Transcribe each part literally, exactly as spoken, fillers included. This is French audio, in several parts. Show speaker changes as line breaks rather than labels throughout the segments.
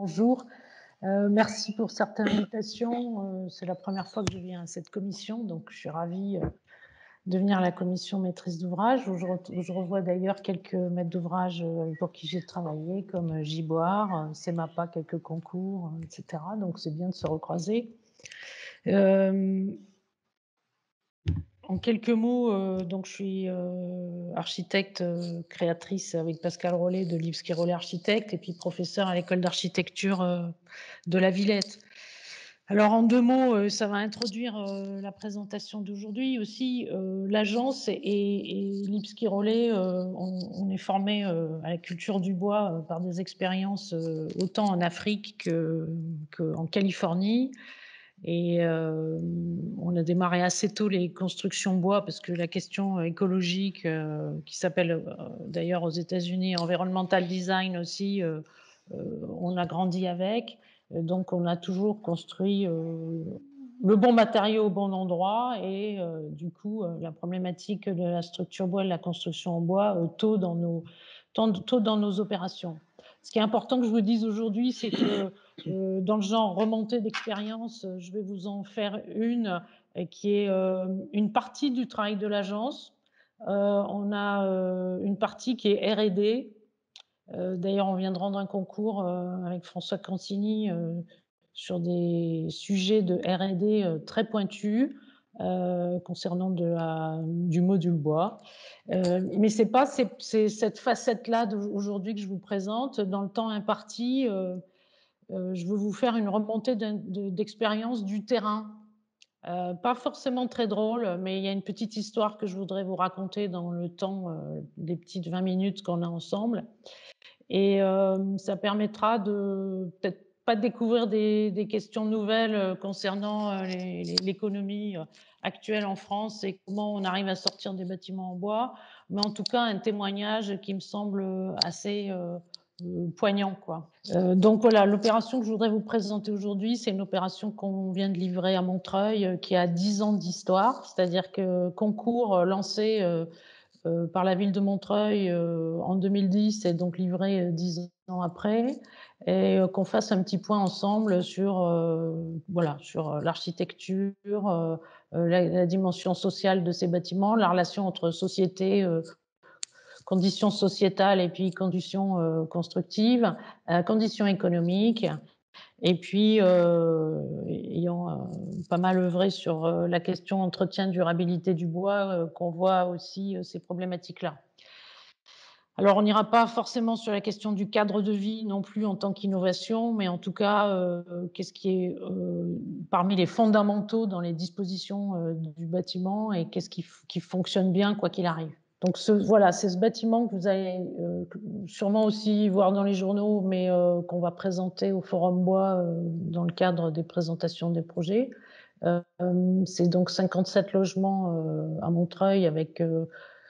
Bonjour, heu, merci pour cette invitation, heu, c'est la première fois que je viens à cette commission, donc je suis ravie, heu, de venir à la commission maîtrise d'ouvrage où je ret où je revois d'ailleurs quelques maîtres d'ouvrage, heu, pour qui j'ai travaillé comme, heu, Giboire, heu, CEMAPA, quelques concours, heu, et cetera, donc c'est bien de se recroiser. Hem En quelques mots, heu, donc je suis, heu, architecte, heu, créatrice avec Pascal Rollet de Lipski Rollet Architectes et puis professeure à l'école d'architecture, heu, de la Villette. Alors en deux mots, heu, ça va introduire, heu, la présentation d'aujourd'hui aussi. Heu, l'agence et et Lipski Rollet, heu, on on est formés, heu, à la culture du bois, heu, par des expériences, heu, autant en Afrique que qu'en Californie. Et hem, on a démarré assez tôt les constructions bois parce que la question écologique, heu, qui s'appelle, heu, d'ailleurs aux États-Unis environmental design aussi, heu heu, on a grandi avec. Heu, donc on a toujours construit, heu, le bon matériau au bon endroit et heu, du coup, heu, la problématique de la structure bois, de la construction en bois, heu, tôt dans nos tant tôt dans nos opérations. Ce qui est important que je vous dise aujourd'hui, c'est que Heu, dans le genre remontée d'expérience, heu, je vais vous en faire une, heu, qui est, hem, une partie du travail de l'agence. Heu, on a, heu, une partie qui est R et D. Heu, d'ailleurs, on vient de rendre un concours, heu, avec François Cancini, heu, sur des sujets de R et D, heu, très pointus, heu, concernant de la du module bois. Heu, mais c'est pas c'est c'est cette facette-là d'aujourd'hui que je vous présente. Dans le temps imparti, heu Heu, je veux vous faire une remontée d'in de d'expérience du terrain. Heu, pas forcément très drôle, mais il y a une petite histoire que je voudrais vous raconter dans le temps, heu, des petites vingt minutes qu'on a ensemble et hem, ça permettra de peut-être pas découvrir des des questions nouvelles, heu, concernant, heu, les les l'économie, heu, actuelle en France et comment on arrive à sortir des bâtiments en bois, mais en tout cas un témoignage qui me semble, heu, assez, heu heu, poignant, quoi. Heu, donc voilà, l'opération que je voudrais vous présenter aujourd'hui, c'est une opération qu'on vient de livrer à Montreuil, heu, qui a dix ans d'histoire. C'est-à-dire que concours, heu, lancé, heu heu, par la ville de Montreuil, heu, en deux mille dix et donc livré, heu, dix ans après et heu, qu'on fasse un petit point ensemble sur, heu, voilà, sur, heu, l'architecture, heu heu, la la dimension sociale de ces bâtiments, la relation entre société, heu conditions sociétales et puis conditions, heu, constructives, heu, conditions économiques et puis, heu, ayant, heu, pas mal œuvré sur, heu, la question entretien, durabilité du bois, heu, qu'on voit aussi, heu, ces problématiques-là. Alors on n'ira pas forcément sur la question du cadre de vie non plus en tant qu'innovation, mais en tout cas, heu, qu'est-ce qui est, heu, parmi les fondamentaux dans les dispositions, heu, du bâtiment et qu'est-ce qui f qui fonctionne bien quoi qu'il arrive. Donc ce voilà, c'est ce bâtiment que vous allez, heu, sûrement aussi voir dans les journaux, mais heu, qu'on va présenter au Forum Bois, heu, dans le cadre des présentations des projets. Hem, c'est donc cinquante-sept logements, heu, à Montreuil avec, heu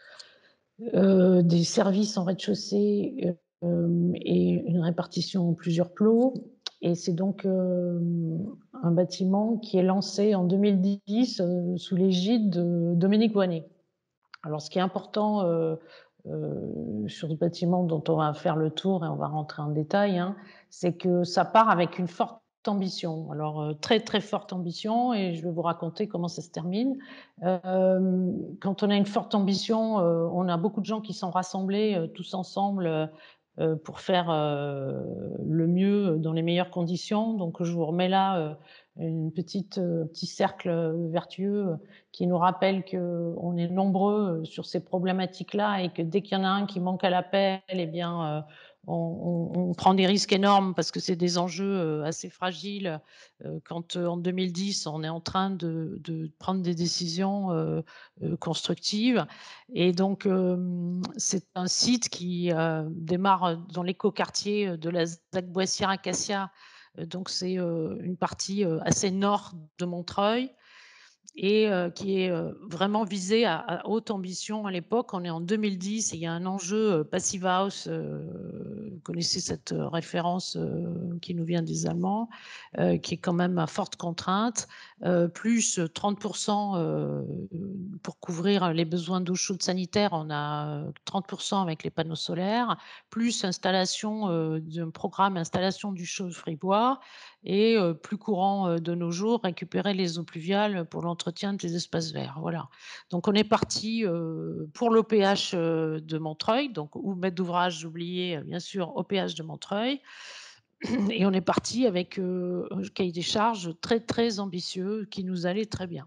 heu, des services en rez-de-chaussée, hem et une répartition en plusieurs plots et c'est donc, hem, un bâtiment qui est lancé en deux mille dix, heu, sous l'égide de Dominique Voynet. Alors ce qui est important, heu heu, sur ce bâtiment dont on va faire le tour et on va rentrer en détail, hein, c'est que ça part avec une forte ambition. Alors, heu, très, très forte ambition et je vais vous raconter comment ça se termine. Hem, quand on a une forte ambition, heu, on a beaucoup de gens qui sont rassemblés, heu, tous ensemble, heu heu, pour faire, heu, le mieux dans les meilleures conditions. Donc je vous remets là, heu, une petite, heu, petit cercle, heu, vertueux, qui nous rappelle qu'on est nombreux, heu, sur ces problématiques-là et que dès qu'il y en a un qui manque à l'appel et bien, heu, on on on prend des risques énormes parce que c'est des enjeux, heu, assez fragiles, heu, quand, heu, en deux mille dix, on est en train de de prendre des décisions, heu heu, constructives et donc hem, c'est un site qui, heu, démarre, dans l'écoquartier, de la ZAC Boissière-Acacia, heu, donc c'est, heu, une partie, heu, assez nord de Montreuil et heu, qui est, heu, vraiment visé à à haute ambition à l'époque. On est en deux mille dix et il y a un enjeu, heu, Passive House, heu, vous connaissez cette, heu, référence, heu, qui nous vient des Allemands, heu, qui est quand même à forte contrainte, heu, plus trente heu, pour couvrir les besoins d'eau chaude sanitaire, on a, heu, trente avec les panneaux solaires, plus installation, heu, d'un programme installation du chauffe-ribois et heu, plus courant, heu, de nos jours, récupérer les eaux pluviales pour l'entretien des espaces verts, voilà. Donc on est parti, heu, pour l'O P H, heu, de Montreuil, donc ou maître d'ouvrage, j'ai oublié, heu, bien sûr, O P H de Montreuil et on est parti avec, heu, un cahier des charges très, très ambitieux qui nous allait très bien.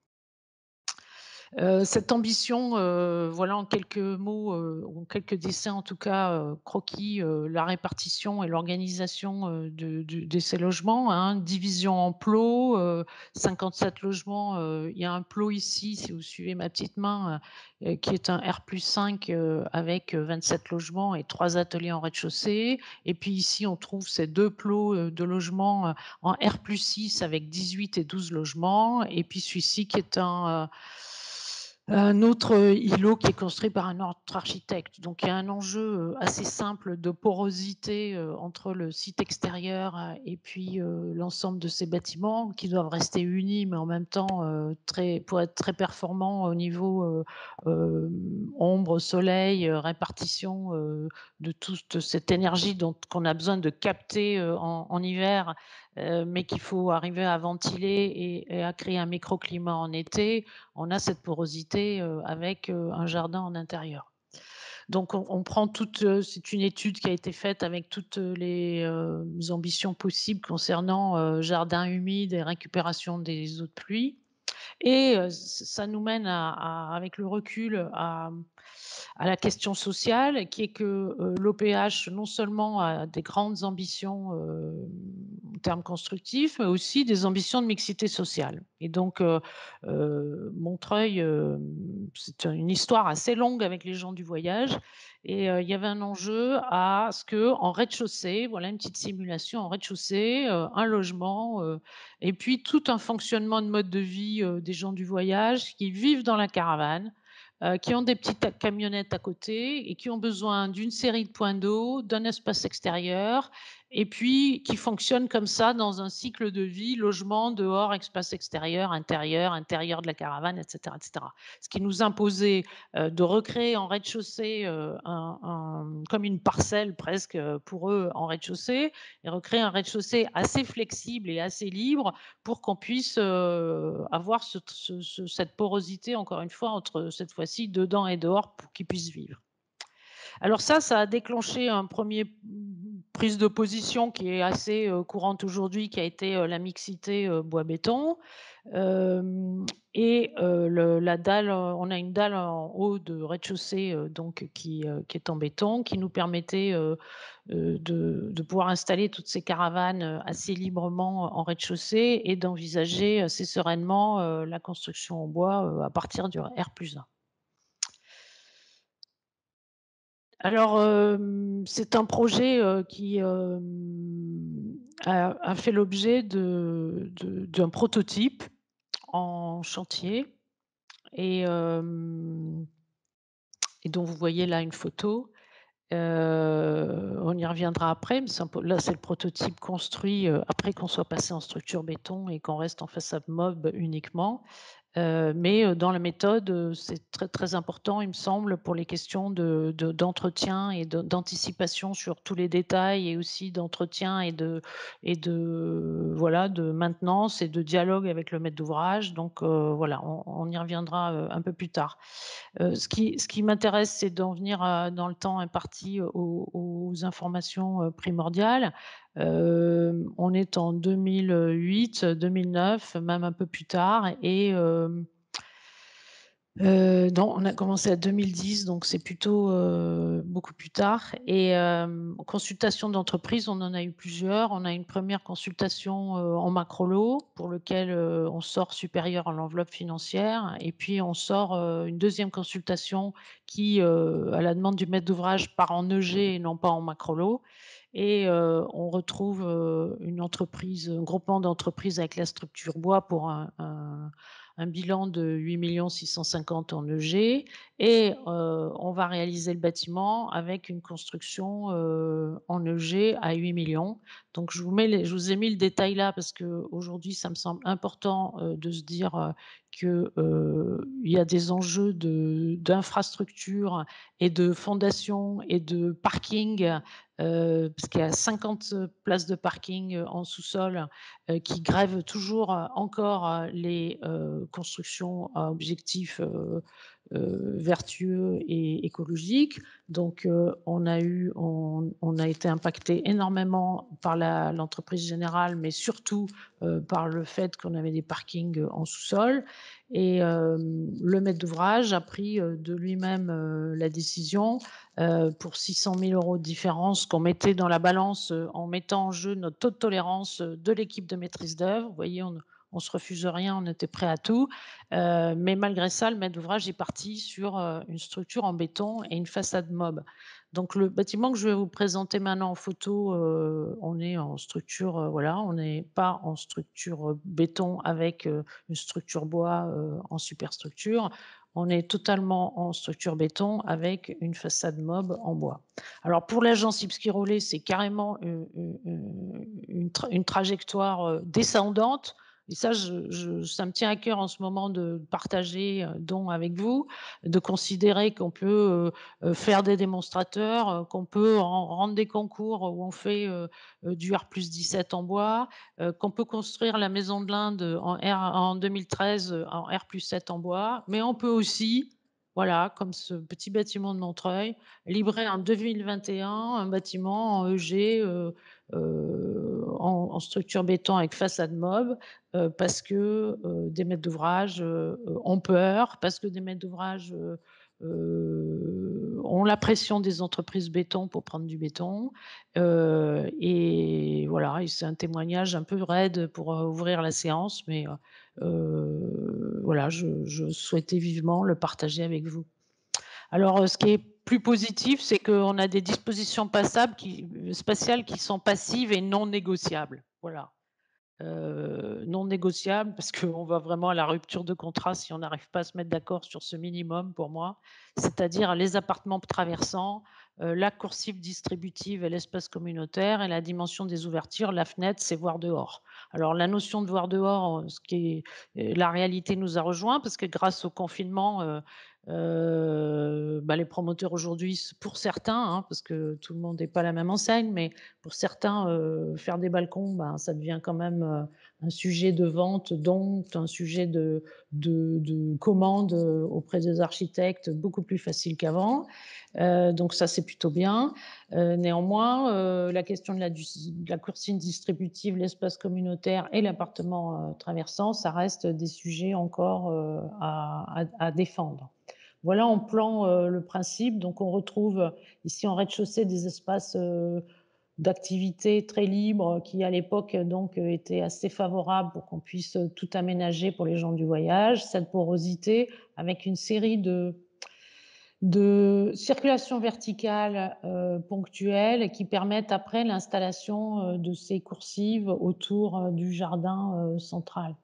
Heu, cette ambition, heu, voilà en quelques mots, heu, ou en quelques dessins en tout cas, heu, croquis, heu, la répartition et l'organisation, heu, de de de ces logements, hein. Division en plots, heu, cinquante-sept logements, heu, il y a un plot ici, si vous suivez ma petite main, heu heu, qui est un R plus cinq, heu, avec, heu, vingt-sept logements et trois ateliers en rez-de-chaussée. Et puis ici, on trouve ces deux plots, heu, de logements, heu, en R plus six avec dix-huit et douze logements. Et puis celui-ci qui est un, heu un autre, heu, îlot qui est construit par un autre architecte. Donc il y a un enjeu, heu, assez simple de porosité, heu, entre le site extérieur, heu, et puis, heu, l'ensemble de ces bâtiments qui doivent rester unis, mais en même temps, heu, très pour être très performants au niveau, heu, hem, ombre, soleil, heu, répartition, heu, de toute cette énergie dont qu'on a besoin de capter, heu, en en hiver, heu, mais qu'il faut arriver à ventiler et et à créer un microclimat en été. On a cette porosité, heu, avec, heu, un jardin en intérieur. Donc on on prend toute, heu, c'est une étude qui a été faite avec toutes, heu, les, hem, ambitions possibles concernant, heu, jardin humide et récupération des eaux de pluie. Et heu, ç ça nous mène à à avec le recul, à, mmh, à la question sociale qui est que, heu, l'O P H non seulement a des grandes ambitions, hem, en termes constructifs, mais aussi des ambitions de mixité sociale. Et donc heu heu, Montreuil, hem, c'est une histoire assez longue avec les gens du voyage et heu, il y avait un enjeu à ce qu'en rez-de-chaussée, voilà une petite simulation en rez-de-chaussée, heu, un logement, heu et puis tout un fonctionnement de mode de vie, heu, des gens du voyage qui vivent dans la caravane, heu, qui ont des petites camionnettes à côté et qui ont besoin d'une série de points d'eau, d'un espace extérieur et puis qui fonctionnent comme ça dans un cycle de vie, logement, dehors, espace extérieur, intérieur, intérieur de la caravane et cetera et cetera. Ce qui nous imposait, heu, de recréer en rez-de-chaussée, heu, un un comme une parcelle presque, heu, pour eux en rez-de-chaussée et recréer un rez-de-chaussée assez flexible et assez libre pour qu'on puisse, heu, avoir ce ce ce cette porosité encore une fois entre cette fois-ci dedans et dehors pour qu'ils puissent vivre. Alors ça, ça a déclenché un premier mmh, prise de position qui est assez, heu, courante aujourd'hui, qui a été, heu, la mixité, heu, bois-béton. Hem et heu, le la dalle, heu, on a une dalle en haut de rez-de-chaussée, heu, donc qui, heu, qui est en béton, qui nous permettait, heu heu, de de pouvoir installer toutes ces caravanes, heu, assez librement en rez-de-chaussée et d'envisager assez sereinement, heu, la construction en bois, heu, à partir du R plus un. Alors, hem, c'est un projet, heu, qui, hem, a a fait l'objet de de d'un prototype en chantier et hem et dont vous voyez là une photo. Heu, on y reviendra après, mais c'est un po là, c'est le prototype construit, heu, après qu'on soit passé en structure béton et qu'on reste en façade mob uniquement. Heu, mais heu, dans la méthode, heu, c'est très, très important, il me semble, pour les questions de de d'entretien et de d'anticipation sur tous les détails et aussi d'entretien et de et de voilà, de maintenance et de dialogue avec le maître d'ouvrage. Donc heu, voilà, on on y reviendra, heu, un peu plus tard. Heu, ce qui ce qui m'intéresse, c'est d'en venir à dans le temps imparti aux aux informations, heu, primordiales. Hem, on est en deux mille huit-deux mille neuf, même un peu plus tard et hem, heu, non, on a commencé à deux mille dix, donc c'est plutôt, heu, beaucoup plus tard et hem, consultation d'entreprise, on en a eu plusieurs. On a une première consultation, heu, en macrolo pour lequel, heu, on sort supérieur à l'enveloppe financière et puis on sort, heu, une deuxième consultation qui, heu, à la demande du maître d'ouvrage, part en E G et non pas en macrolo et heu, on retrouve, heu, une entreprise, un groupement d'entreprises avec la structure bois pour un un un bilan de huit millions six cent cinquante en E G et heu, on va réaliser le bâtiment avec une construction, heu, en E G à huit millions. Donc je vous mets les je vous ai mis le détail là parce qu'aujourd'hui ça me semble important, heu, de se dire, heu, que, heu, il y a des enjeux de d'infrastructure et de fondation et de parking, heu, parce qu'il y a cinquante places de parking, heu, en sous-sol, heu, qui grèvent toujours, heu, encore, heu, les, heu, constructions à objectifs, heu heu, vertueux et écologiques. Donc, heu, on a eu on on a été impacté énormément par la l'entreprise générale, mais surtout, heu, par le fait qu'on avait des parkings, heu, en sous-sol et hem, le maître d'ouvrage a pris, heu, de lui-même, heu, la décision, heu, pour six cent mille euros de différence qu'on mettait dans la balance, heu, en mettant en jeu notre taux de tolérance, heu, de l'équipe de maîtrise d'œuvre. Vous voyez, on ne on se refuse rien, on était prêt à tout, heu, mais malgré ça, le maître d'ouvrage est parti sur, heu, une structure en béton et une façade mob. Donc le bâtiment que je vais vous présenter maintenant en photo, heu, on est en structure, heu, voilà, on n'est pas en structure, heu, béton avec, heu, une structure bois, heu, en superstructure. On est totalement en structure béton avec une façade mob en bois. Alors pour l'agence Ipski-Rollet, c'est carrément u u u une tra une trajectoire, heu, descendante et ça je je ça me tient à cœur en ce moment de partager, heu, donc avec vous, de considérer qu'on peut, heu heu, faire des démonstrateurs, heu, qu'on peut ren rendre des concours où on fait, heu heu, du R plus dix-sept en bois, heu, qu'on peut construire la maison de l'Inde, en R en deux mille treize, heu, en R plus sept en bois, mais on peut aussi, voilà, comme ce petit bâtiment de Montreuil, livrer en deux mille vingt et un un bâtiment en E G, heu heu, en en structure béton avec façade mob, heu, parce que, heu, des maîtres d'ouvrage, heu heu, ont peur, parce que des maîtres d'ouvrage, heu heu, ont la pression des entreprises béton pour prendre du béton, heu et voilà et c'est un témoignage un peu raide pour, heu, ouvrir la séance, mais heu heu, voilà, je je souhaitais vivement le partager avec vous. Alors, heu, ce qui est plus positif, c'est qu'on a des dispositions passables qui spatiales qui sont passives et non négociables. Voilà. Heu, non négociables parce qu'on va vraiment à la rupture de contrat si on n'arrive pas à se mettre d'accord sur ce minimum pour moi. C'est-à-dire les appartements traversants, heu, la coursive distributive et l'espace communautaire et la dimension des ouvertures, la fenêtre, c'est voir dehors. Alors la notion de voir dehors, heu, ce qui est heu, la réalité nous a rejoints parce que grâce au confinement, heu heu, bah, les promoteurs aujourd'hui, s pour certains, hein, parce que tout le monde n'est pas la même enseigne, mais pour certains, heu, faire des balcons, ben, ça devient quand même, heu, un sujet de vente, donc un sujet de de de commande, heu, auprès des architectes beaucoup plus facile qu'avant. Heu, donc ça, c'est plutôt bien. Heu, néanmoins, heu, la question de la dus de la coursive distributive, l'espace communautaire et l'appartement, heu, traversant, ça reste des sujets encore, heu, à à à défendre. Voilà en plan, heu, le principe. Donc on retrouve ici en rez-de-chaussée des espaces, heu, d'activités très libres qui à l'époque donc heu, étaient assez favorables pour qu'on puisse, heu, tout aménager pour les gens du voyage. Cette porosité avec une série de de circulations verticales, heu, ponctuelles qui permettent après l'installation, heu, de ces coursives autour, heu, du jardin, heu, central.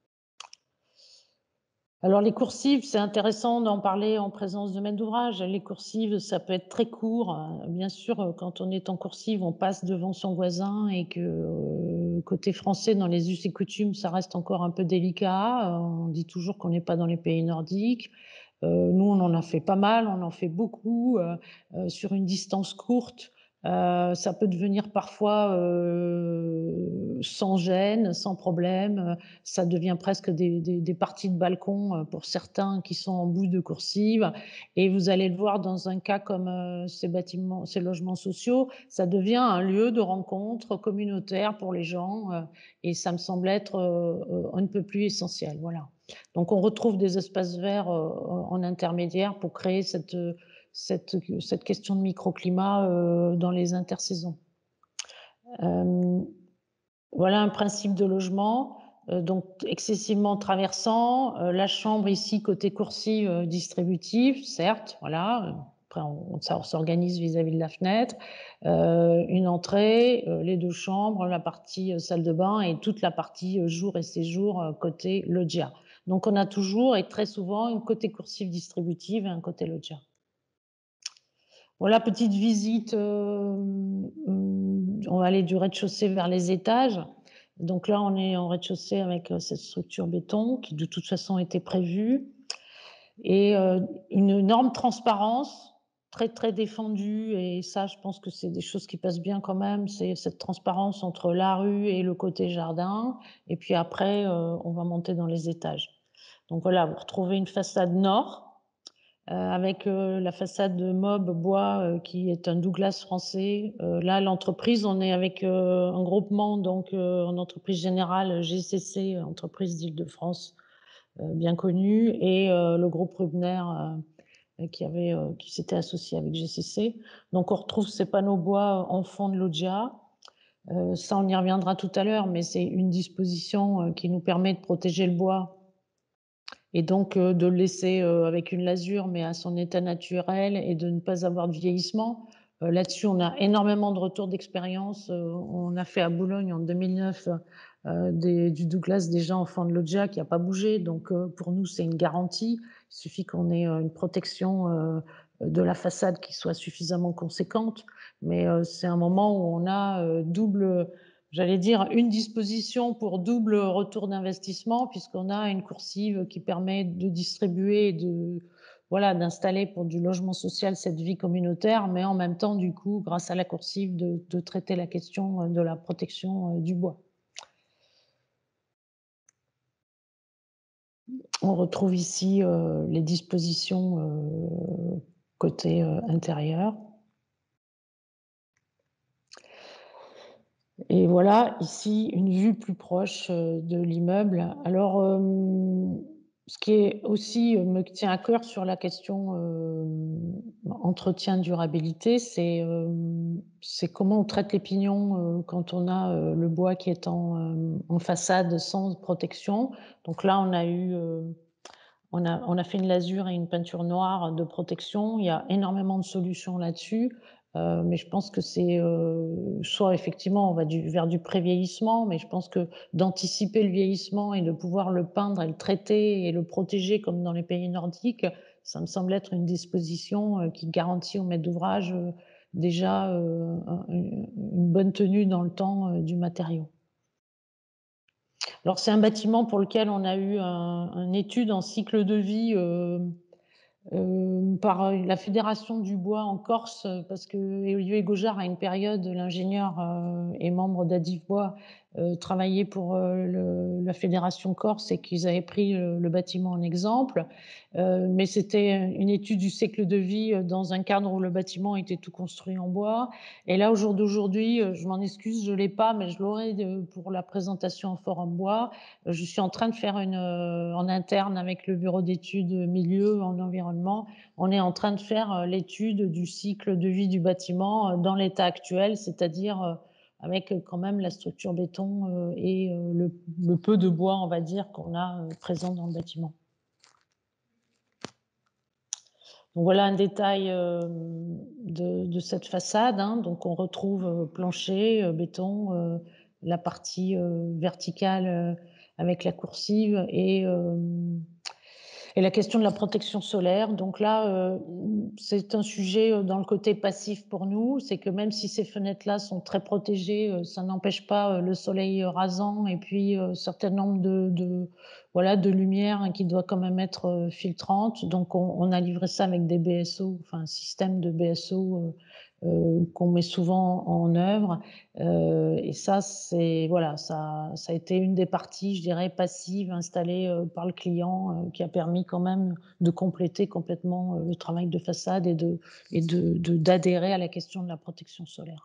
Alors les coursives, c'est intéressant d'en parler en présence de maître d'ouvrage. Les coursives, ça peut être très court. Heu, bien sûr, heu, quand on est en coursive, on passe devant son voisin et que, heu, côté français, dans les us et coutumes, ça reste encore un peu délicat. Heu, on dit toujours qu'on n'est pas dans les pays nordiques. Heu, nous, on en a fait pas mal, on en fait beaucoup, heu heu, sur une distance courte. Heu, ça peut devenir parfois, heu, sans gêne, sans problème, heu, ça devient presque des des des parties de balcon, heu, pour certains qui sont en bout de coursive et vous allez le voir dans un cas comme, heu, ces bâtiments ces logements sociaux, ça devient un lieu de rencontre communautaire pour les gens, heu et ça me semble être, heu heu, on ne peut plus essentiel, voilà. Donc on retrouve des espaces verts, heu, en intermédiaire pour créer cette, heu, cette, cette question de microclimat, heu, dans les intersaisons. Hem, voilà un principe de logement, heu, donc excessivement traversant, heu, la chambre ici côté coursive, heu, distributive, certes, voilà, heu, après on ça on s'organise vis-à-vis de la fenêtre, heu, une entrée, heu, les deux chambres, la partie, heu, salle de bain et toute la partie, heu, jour et séjour, heu, côté loggia. Donc on a toujours et très souvent un côté coursive distributive et un côté loggia. Voilà, petite visite, hem, mmh, on va aller du rez-de-chaussée vers les étages. Donc là, on est en rez-de-chaussée avec, heu, cette structure béton qui, de toute façon, était prévue et heu, une énorme transparence, très, très défendue et ça, je pense que c'est des choses qui passent bien quand même. C'est cette transparence entre la rue et le côté jardin et puis après, heu, on va monter dans les étages. Donc voilà, vous retrouvez une façade nord, heu, avec, heu, la façade de Mob Bois, heu, qui est un Douglas français. Heu, là, l'entreprise, on est avec, heu, un groupement donc, heu, en entreprise générale G C C, entreprise d'Île-de-France, heu, bien connue et heu, le groupe Rubner, heu, qui avait, heu, qui s'était associé avec G C C. Donc on retrouve ces panneaux bois en fond de loggia. Heu, ça, on y reviendra tout à l'heure, mais c'est une disposition, heu, qui nous permet de protéger le bois et donc heu, de le laisser, heu, avec une lasure, mais à son état naturel et de ne pas avoir de vieillissement. Heu, là-dessus, on a énormément de retours d'expérience. Heu, on a fait à Boulogne en deux mille neuf, heu, des du Douglas déjà en fin de loggia qui a pas bougé, donc heu, pour nous, c'est une garantie. Il suffit qu'on ait, heu, une protection, heu, de la façade qui soit suffisamment conséquente, mais heu, c'est un moment où on a, heu, double, j'allais dire une disposition pour double retour d'investissement puisqu'on a une coursive qui permet de distribuer et de voilà, d'installer pour du logement social cette vie communautaire, mais en même temps, du coup, grâce à la coursive, de de traiter la question, heu, de la protection, heu, du bois. On retrouve ici, heu, les dispositions, heu, côté, heu, intérieur. Et voilà, ici, une vue plus proche, heu, de l'immeuble. Alors, hem, ce qui est aussi, heu, me tient à cœur sur la question, hem, entretien, durabilité, c'est, hem, c'est comment on traite les pignons, heu, quand on a, heu, le bois qui est en, hem, en façade sans protection. Donc là, on a eu, heu, on a on a fait une lasure et une peinture noire de protection. Il y a énormément de solutions là-dessus, heu, mais je pense que c'est, heu, soit effectivement on va du vers du pré-vieillissement, mais je pense que d'anticiper le vieillissement et de pouvoir le peindre et le traiter et le protéger comme dans les pays nordiques, ça me semble être une disposition, heu, qui garantit au maître d'ouvrage, heu, déjà, heu, un une une bonne tenue dans le temps, heu, du matériau. Alors c'est un bâtiment pour lequel on a eu un une étude en cycle de vie, hem, hem, par, heu, la Fédération du bois en Corse, heu, parce que Olivier Gojard, à une période, l'ingénieur, heu, et membre d'Adif Bois, heu, travaillait pour, heu, le la fédération corse et qu'ils avaient pris, heu, le bâtiment en exemple. Heu, mais c'était, une étude du cycle de vie, heu, dans un cadre où le bâtiment était tout construit en bois et là, au jour d'aujourd'hui, heu, je m'en excuse, je l'ai pas, mais je l'aurai de pour la présentation en forum bois. Heu, je suis en train de faire une, heu, en interne avec le bureau d'études, milieu en environnement, on est en train de faire, heu, l'étude du cycle de vie du bâtiment, heu, dans l'état actuel, c'est-à-dire, heu, avec, heu, quand même la structure béton, heu et heu, le le peu de bois, on va dire, qu'on a, heu, présent dans le bâtiment. Donc voilà un détail, hem, de de cette façade, hein. Donc on retrouve, heu, plancher, heu, béton, heu, la partie, heu, verticale, heu, avec la coursive et hem et la question de la protection solaire. Donc là, heu, c'est un sujet, heu, dans le côté passif pour nous. C'est que même si ces fenêtres-là sont très protégées, heu, ça n'empêche pas, heu, le soleil, rasant et puis, heu, certain nombre de de voilà, de lumière hein, qui doit quand même être, heu, filtrante. Donc on on a livré ça avec des B S O, enfin un système de B S O, heu heu, qu'on met souvent en œuvre. Heu et ça, c'est voilà, ça ça a été une des parties, je dirais, passives installées, heu, par le client, heu, qui a permis quand même de compléter complètement, heu, le travail de façade et de et de de d'adhérer à la question de la protection solaire.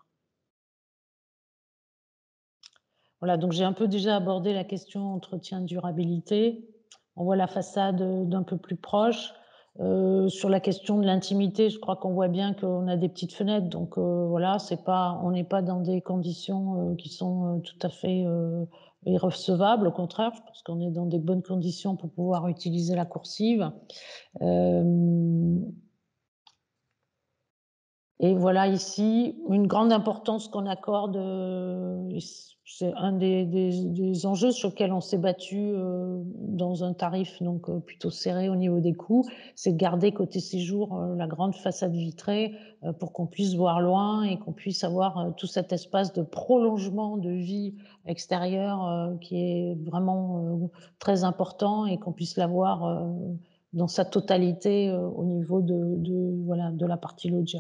Voilà, donc j'ai un peu déjà abordé la question entretien durabilité. On voit la façade, heu, d'un peu plus proche. Heu, sur la question de l'intimité, je crois qu'on voit bien qu'on a des petites fenêtres, donc heu, voilà, c'est pas on n'est pas dans des conditions, heu, qui sont, heu, tout à fait, heu, irrecevables. Au contraire, je pense qu'on est dans des bonnes conditions pour pouvoir utiliser la coursive. Hem Et voilà ici une grande importance qu'on accorde, heu, et c c'est un des des des enjeux sur lesquels on s'est battu, heu, dans un tarif donc heu, plutôt serré au niveau des coûts, c'est de garder côté séjour, heu, la grande façade vitrée, heu, pour qu'on puisse voir loin et qu'on puisse avoir, heu, tout cet espace de prolongement de vie extérieure, heu, qui est vraiment, heu, très important et qu'on puisse l'avoir, heu, dans sa totalité, heu, au niveau de de voilà, de la partie loggia.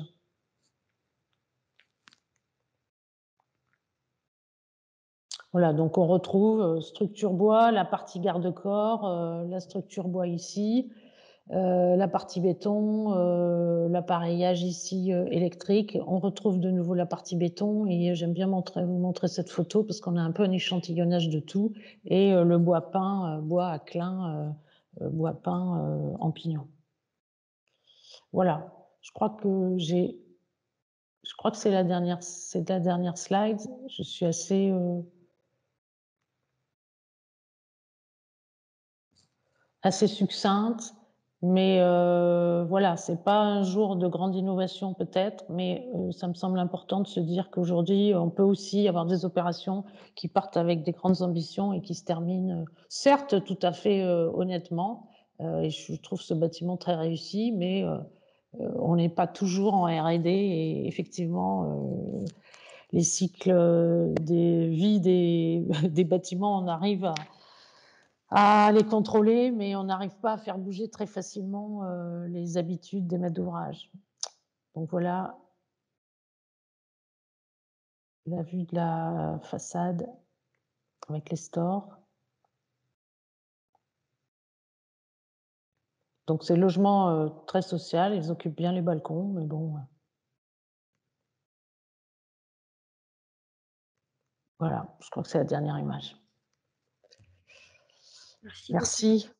Voilà, donc on retrouve, heu, structure bois, la partie garde-corps, heu, la structure bois ici, heu, la partie béton, heu, l'appareillage ici, heu, électrique. On retrouve de nouveau la partie béton et j'aime bien montrer vous montrer cette photo parce qu'on a un peu un échantillonnage de tout et heu, le bois peint, heu, bois à clin, heu heu, bois peint, heu, en pignon. Voilà, je crois que j'ai je crois que c'est la dernière c'est la dernière slide. Je suis assez, heu assez succincte, mais heu, voilà, c'est pas un jour de grande innovation peut-être, mais heu, ça me semble important de se dire qu'aujourd'hui, on peut aussi avoir des opérations qui partent avec des grandes ambitions et qui se terminent, heu, certes tout à fait, heu, honnêtement, heu et je trouve ce bâtiment très réussi, mais heu heu, on n'est pas toujours en R et D et effectivement, heu, les cycles, heu, des vies des des bâtiments, on arrive à à les contrôler, mais on n'arrive pas à faire bouger très facilement, heu, les habitudes des maîtres d'ouvrage. Donc voilà la vue de la façade avec les stores. Donc c'est logement, heu, très social, ils occupent bien les balcons, mais bon, heu, voilà, je crois que c'est la dernière image.
Merci beaucoup.
Merci.